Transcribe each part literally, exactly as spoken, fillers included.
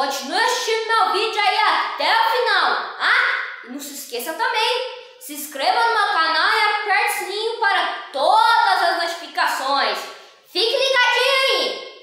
continue assistindo meu vídeo aí até o final. Ah, e não se esqueça também, se inscreva no meu canal e aperte o sininho para todas as notificações. Fique ligadinho aí!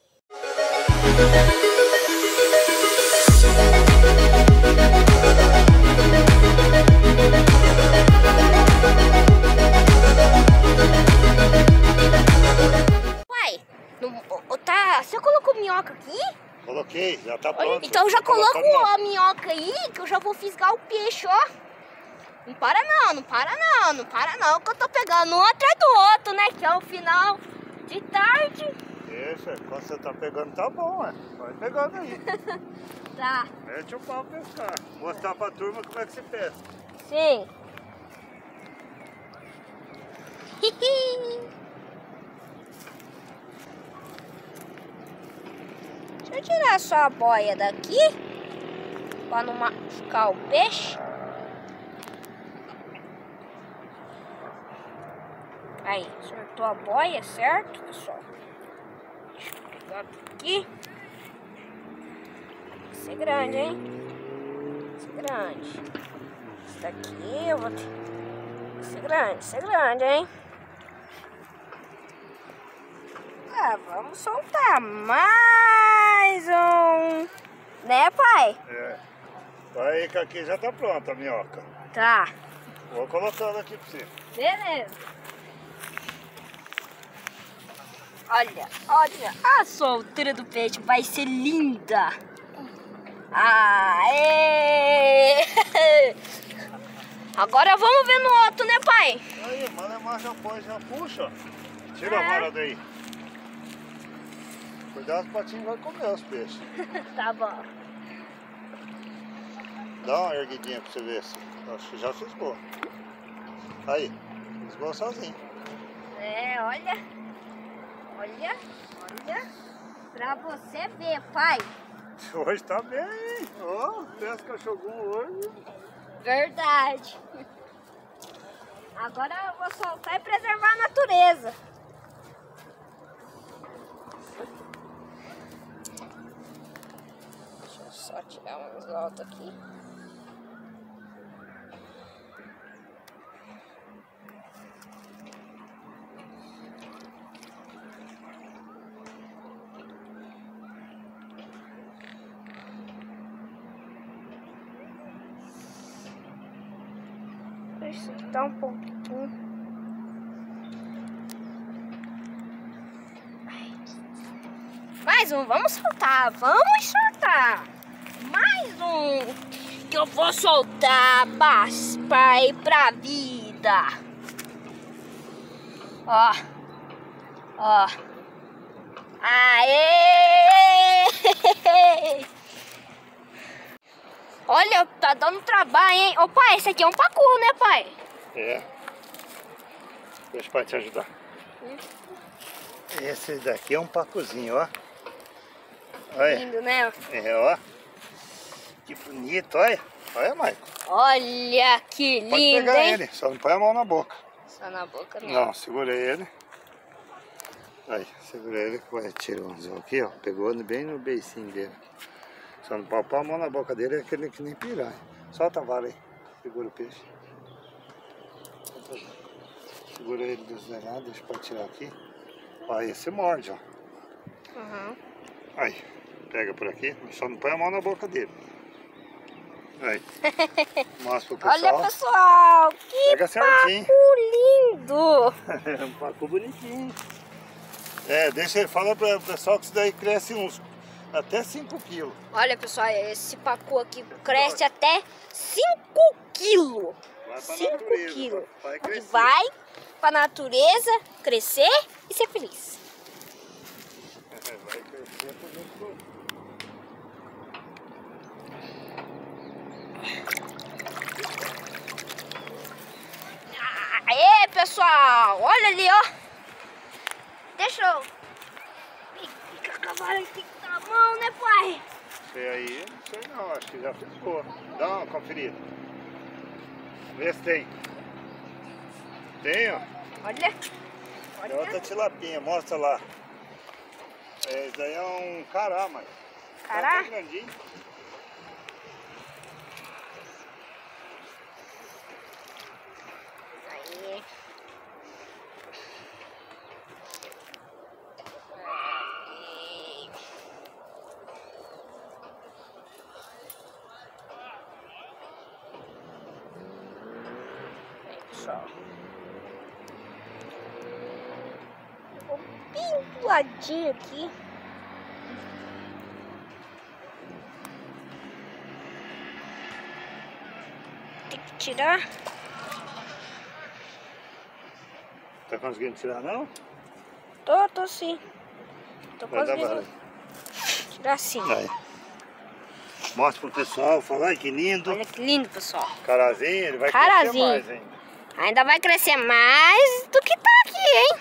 Uai, não, tá, você colocou minhoca aqui? Coloquei, já tá pronto. Então já coloco a a minhoca aí, que eu já vou fisgar o peixe, ó. Não para não, não para não, não para não, que eu tô pegando um atrás do outro, né? Que é o final de tarde. Deixa, quando você tá pegando tá bom, é. Vai pegando aí. Tá. Mete o pau pescar. Mostrar pra turma como é que se pesca. Sim. Deixa eu tirar só a boia daqui, pra não machucar o peixe. Aí, soltou a boia, certo, pessoal? Deixa eu pegar aqui. Tem que ser grande, hein? Tem que ser grande. Esse daqui eu vou ter... Tem que ser grande, ser grande, hein? Ah, vamos soltar mais um... Né, pai? É. Aí que aqui já tá pronta a minhoca. Tá. Vou colocando aqui pra você. Beleza. Olha, olha, a solteira do peixe vai ser linda. Aê! Agora vamos ver no outro, né, pai? Aí, Malemar já põe, já puxa. Tira É. a vara daí. Cuidado, os patinhos vão comer os peixes. Tá bom. Dá uma erguidinha pra você ver se. Acho que já fisgou. Aí, fisgou sozinho. É, olha. Olha, olha. Pra você ver, pai. Hoje tá bem, hein? Ó, pesca cachorro hoje. Verdade. Agora eu vou soltar e preservar a natureza. Deixa eu só tirar uns altos aqui. Deixa eu dar um pouquinho. Mais um, vamos soltar, vamos soltar. Mais um que eu vou soltar para ir pra vida. Ó, ó. Aê! Olha, tá dando trabalho, hein? Ô pai, esse aqui é um pacu, né, pai? É. Deixa o pai te ajudar. Hum. Esse daqui é um pacuzinho, ó. Olha. Lindo, né? É, ó. Que bonito, olha. Olha, Maicon. Olha que Pode lindo, pegar hein? ele, só não põe a mão na boca. Só na boca não. Não, segura ele. Aí, segura ele que vai tirar um anzol aqui, ó. Pegou bem no beicinho dele. Só não pode pôr a mão na boca dele, é aquele que nem piranha. Solta a vara aí, segura o peixe. Segura ele dos dois lados, deixa eu tirar aqui. Aí, você morde, ó. Uhum. Aí, pega por aqui, só não põe a mão na boca dele. Aí, mostra pro pessoal. Olha, pessoal, que Pega certinho. pacu lindo. É um pacu bonitinho. É, deixa ele, fala para o pessoal que isso daí cresce uns até cinco quilos. Olha, pessoal, esse pacu aqui cresce até cinco quilos. cinco quilos. Vai E crescer. vai pra natureza crescer e ser feliz. Vai crescer por dentro. Aê, pessoal, olha ali, ó. Deixa eu... Fica a cavalo aqui com a mão, né, pai? Sei aí, não sei não, acho que já ficou. Dá uma conferida. Vê se tem. Tem, ó. Olha. É Olha. outra tilapinha, mostra lá. É, isso daí é um cará, mas. cará? Tá grandinho. Aí. Aí, pessoal. Ficou bem do ladinho aqui. Tem que tirar. Tá conseguindo tirar não? Tô, tô sim. Tô Vai dar conseguindo bala. tirar sim. Aí. Mostra pro pessoal, fala, ai que lindo. Olha que lindo, pessoal. Carazinho, ele vai Carazinho. crescer mais ainda. Ainda vai crescer mais do que tá aqui, hein?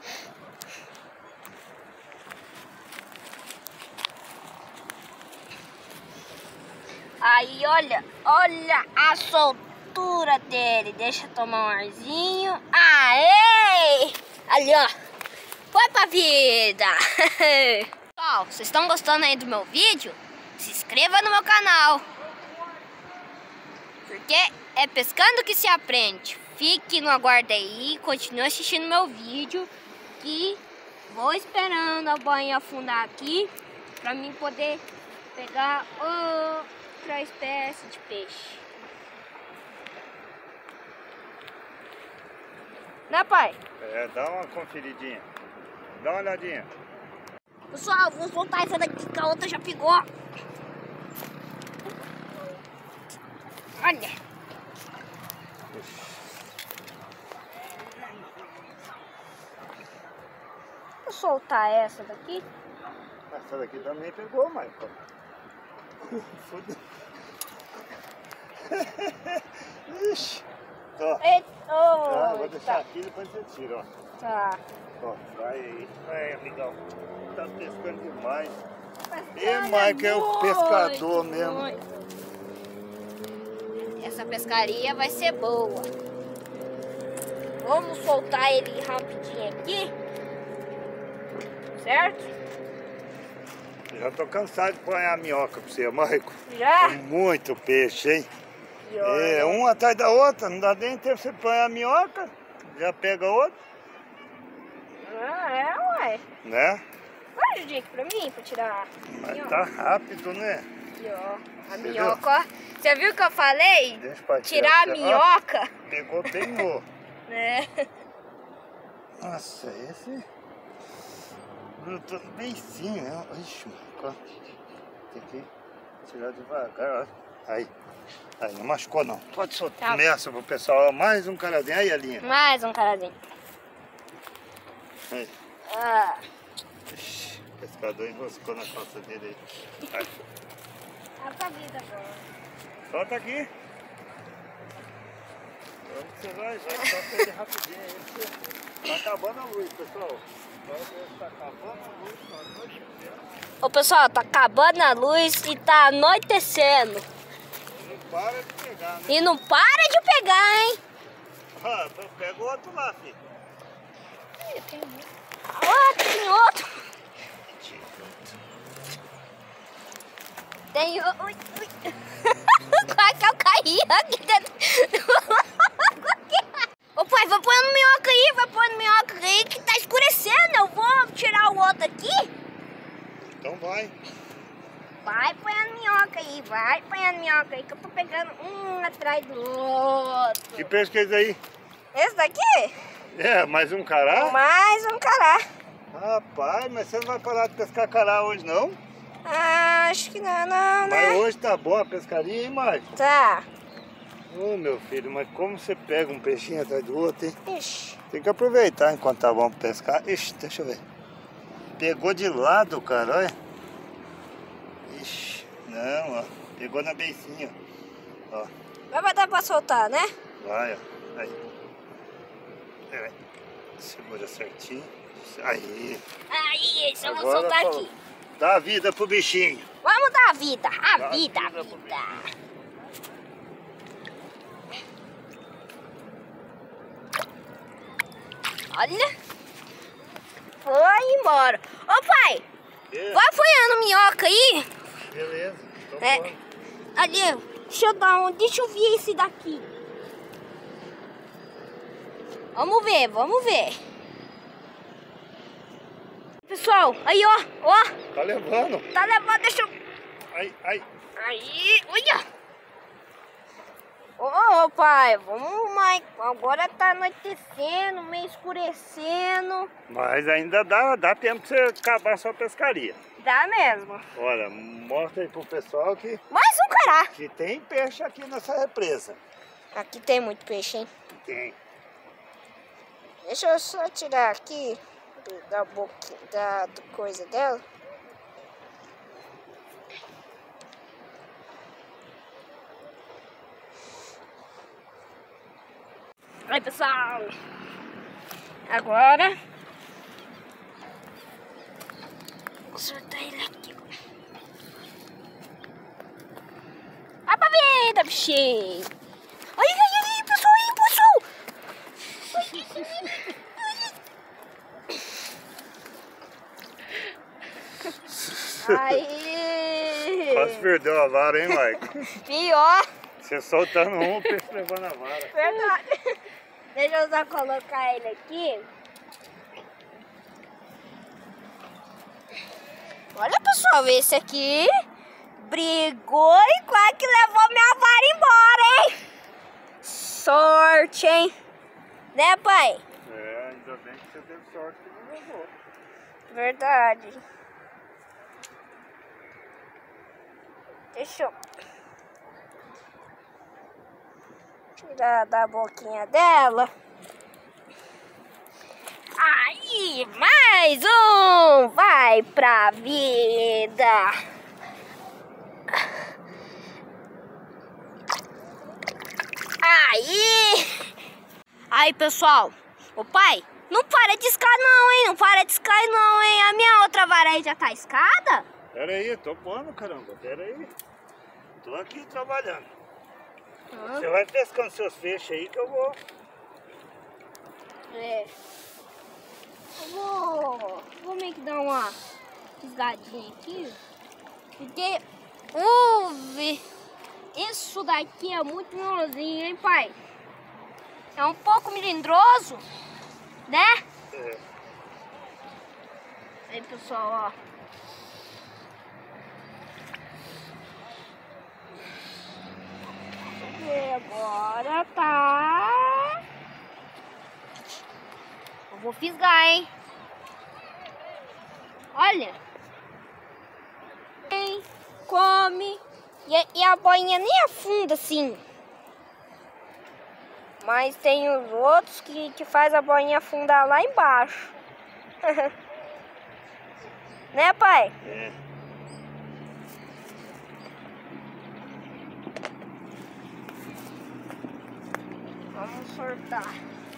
Aí, olha, olha a soltura dele. Deixa eu tomar um arzinho. Aê! Ali, ó. Foi pra vida. Pessoal, vocês estão gostando aí do meu vídeo? Se inscreva no meu canal. Porque é pescando que se aprende. Fique no aguardo aí, continue assistindo meu vídeo. Que vou esperando a boinha afundar aqui pra mim poder pegar outra espécie de peixe. Né, pai? É, dá uma conferidinha. Dá uma olhadinha. Pessoal, vou soltar essa daqui que a outra já pegou. Olha. Vou soltar essa daqui. Essa daqui também pegou, Michael. Fudeu. Ixi. Ó. Eita, Ah, oh, vou deixar tá. aqui, depois você tira, ó. Tá. Ó, vai aí. Vai, amigão. Tá pescando demais. Pescando E Michael é o pescador muito, mesmo. muito. Essa pescaria vai ser boa. Vamos soltar ele rapidinho aqui. Certo? Já tô cansado de pôr a minhoca pra você, Michael. Já? É muito peixe, hein? E olha, É, um atrás da outra, não dá nem tempo você põe a minhoca, já pega outro, Ah, é, ué. né? Vai ajudar aqui pra mim, pra tirar. Mas Aqui, ó. tá rápido, né? Aqui, ó. A Você minhoca, ó. Você viu que eu falei? Deixa pra Tirar a tirar. minhoca. Ah, pegou bem no... Né? Nossa, esse... grudou bem sim, né? Ixi, ó. Tem que tirar devagar, ó. Aí, aí, não machucou não. Pode soltar. Tá. Começa pro pessoal, ó, mais um carazinho. Aí a linha. Mais um carazinho. Aí. Ah. Ixi, o pescador enroscou na calça dele aí. Aí. Tá pra vida agora. Solta aqui. Onde você vai? Vai solta ele rapidinho aí. Tá acabando a luz, pessoal. Tá acabando a luz, tá anoitecendo. Ô pessoal, tá acabando a luz e tá anoitecendo. Não para de pegar, né? E não para de pegar, hein? Ah, pega o outro lá, filho. Outro, tem outro. Tem outro. Ui, ui. Quase que eu caí aqui dentro. Ô pai, vai pôr minhoca aí, vai pôr minhoca aí que tá escurecendo. Eu vou tirar o outro aqui. Então vai. Vai põe minhoca aí, vai põe minhoca aí que eu tô pegando um atrás do outro. Que peixe que é esse aí? Esse daqui? É, mais um cará? Mais um cará. Rapaz, mas você não vai parar de pescar cará hoje, não? Ah, acho que não, não, né? Mas hoje tá boa a pescaria, hein, Marcos? Tá. Ô, meu filho, mas como você pega um peixinho atrás do outro, hein? Ixi. Tem que aproveitar enquanto tá bom pra pescar. Ixi, deixa eu ver. Pegou de lado, cara, olha. Ixi, não, ó. Pegou na beicinha, ó. Mas vai dar pra soltar, né? Vai, ó. Aí. Aí. Segura certinho. Aí. Aí, só vou Agora, soltar pô, aqui. dá vida pro bichinho. Vamos dar a vida, a Dá vida, a vida pro vida. Olha. Foi embora. Ô pai, É. vai apanhando minhoca aí. Beleza, tô É. bom. Ali, deixa eu dar um. Deixa eu ver esse daqui. Vamos ver, vamos ver. Pessoal, aí ó, ó. Tá levando. Tá levando, deixa eu. Ai, ai. Aí, olha. Ô, ô pai, vamos mais. Agora tá anoitecendo, meio escurecendo. Mas ainda dá, dá tempo pra você acabar a sua pescaria. Dá mesmo. Olha, mostra aí pro pessoal que, Mais um cará. que tem peixe aqui nessa represa. Aqui tem muito peixe, hein? Tem. Deixa eu só tirar aqui do, da boca, da do coisa dela. Aí, pessoal. Agora vou soltar ele aqui. Vai pra vida, bichinho. Ai, ai, ai, pessoal, aí, pessoal. Aí. Quase perdeu a vara, hein, Mike? Pior. Você soltando um, o peixe levando a vara. Verdade. Deixa eu só colocar ele aqui. Olha, pessoal, esse aqui brigou e quase que levou minha vara embora, hein? Sorte, hein? Né, pai? É, ainda bem que você teve sorte que não levou. Verdade. Deixa eu tirar da boquinha dela. Aí, mais um! Vai pra vida! Aí! Aí, pessoal, o pai, não para de iscar não, hein? Não para de iscar não, hein? A minha outra vara aí já tá iscada? Pera aí, tô pondo, caramba. Pera aí. Tô aqui trabalhando. Hum. Você vai pescando seus peixes aí que eu vou. É. Eu vou, vou meio que dar uma fisgadinha aqui. Porque uve, isso daqui é muito molozinho, hein, pai? É um pouco melindroso, né? É. Aí, pessoal, ó. E agora tá. Eu vou fisgar, hein? Olha. Vem, come. E, e a boinha nem afunda assim. Mas tem os outros que, que faz a boinha afundar lá embaixo. Né, pai? É. Vamos sortar.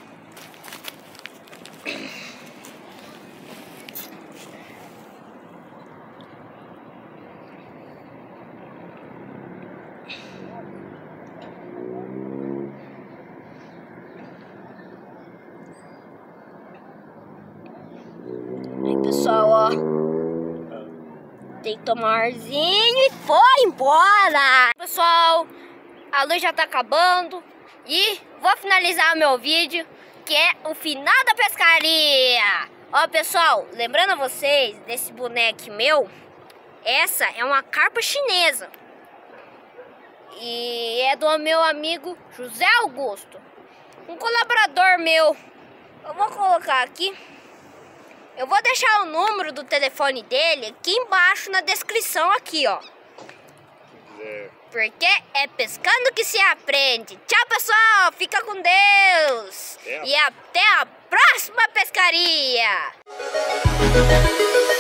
Aí, pessoal, ó. Tem que tomar arzinho e foi embora. Pessoal, a luz já tá acabando. E vou finalizar o meu vídeo, que é o final da pescaria. Ó, pessoal, lembrando a vocês desse boneco meu, essa é uma carpa chinesa. E é do meu amigo José Augusto, um colaborador meu. Eu vou colocar aqui. Eu vou deixar o número do telefone dele aqui embaixo na descrição aqui, ó. É. Porque é pescando que se aprende. Tchau, pessoal. Fica com Deus. É. E até a próxima pescaria.